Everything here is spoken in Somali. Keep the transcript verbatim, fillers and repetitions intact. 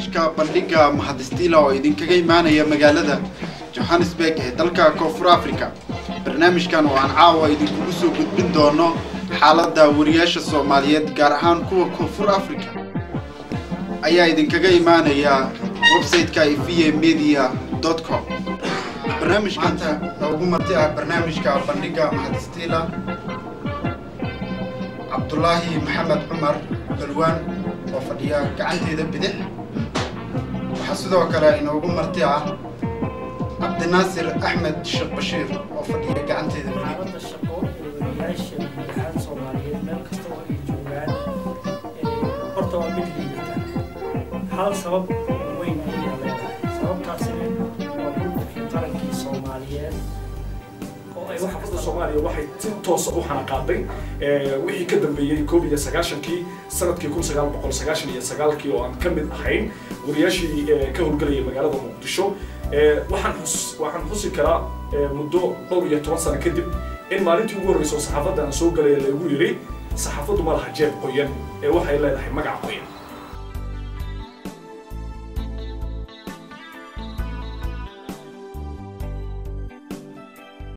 barnaamijka bandhiga mahadistiila oo idinkaga imaanaya magaalada Johannesburg ee dalka Koonfur Afrika. barnaamijkan oo aan caawa idinku soo gudbin doono xaaladda wariyaasha Soomaaliyeed gaar ahaan kuwa Koonfur Afrika ayaa idinkaga imaanaya website-ka ifiye media dot com. barnaamijkan ugu martiya barnaamijka bandhiga mahadistiila Abdullahi Maxamed Umar Dalwan oo fadhiya gacanteeda bidix. waxa sidoo kale inoogu martiya Abdinaasir Ahmed Sheekh Bashiir oo fadhiya gacanteeda bidix. xaaladda shaqo ee wariyaasha gudaha Soomaaliyeed meel kasta oo ay joogaan horta waa mid liidata. hal sabab weyn ayaa leedahay. sababtaasina waa burburkii qarankii Soomaaliyeed oo ay wax kasta Soomaaliya waxay si toos ah u xanaqaaday wixii ka dambeeyay koob iyo sagaashan-kii sanadkii kun sagaal boqol sagaashan iyo sagaal-kii oo aan ka mid ahayn wariyaashii ka howlgalaya magaalada Muqdisho. waxaan waxaan xusi karaa muddo dhowr iyo toban sano kadib in maalintii ugu horreysay saxaafadda aan soo galay lagu yiri saxaafaddu ma laha jeeb qoyan ee waxay leedahay magac qoyan.